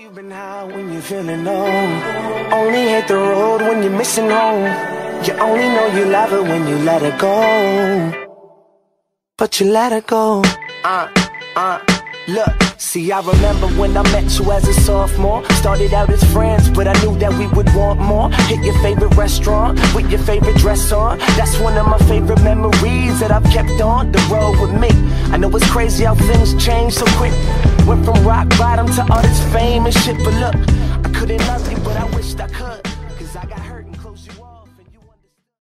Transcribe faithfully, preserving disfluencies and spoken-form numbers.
You've been high when you're feeling low. Only hate the road when you're missing home. You only know you love her when you let her go. But you let her go. Uh, uh, look. See, I remember when I met you as a sophomore. Started out as friends, but I knew that we would want more. Hit your favorite restaurant with your favorite dress on. That's one of my favorite memories that I've kept on the road with me. I know it's crazy how things change so quick. Went from rock bottom to all this fame and shit, but look, I couldn't love you, but I wished I could.